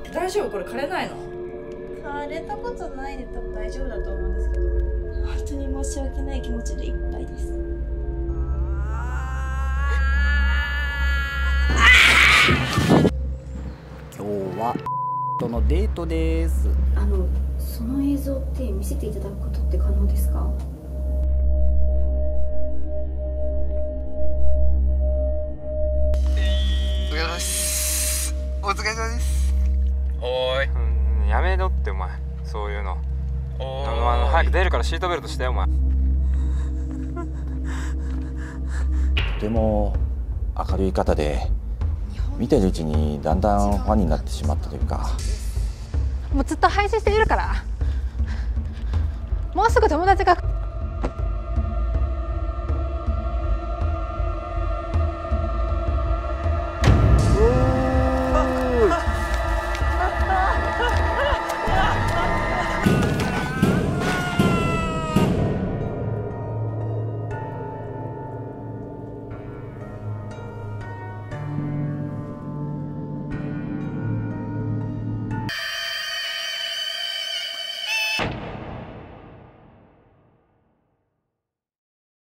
大丈夫？これ枯れないの？ 枯れたことないで多分大丈夫だと思うんですけど、本当に申し訳ない気持ちでいっぱいです。 今日はとのデートです。 その映像って見せていただくことって可能ですか？ お疲れ様です。 おーい、 やめろってお前、そういうの。早く出るからシートベルトしてよお前。 とても明るい方で、見てるうちにだんだんファンになってしまったというか。 もうずっと配信しているから、もうすぐ友達が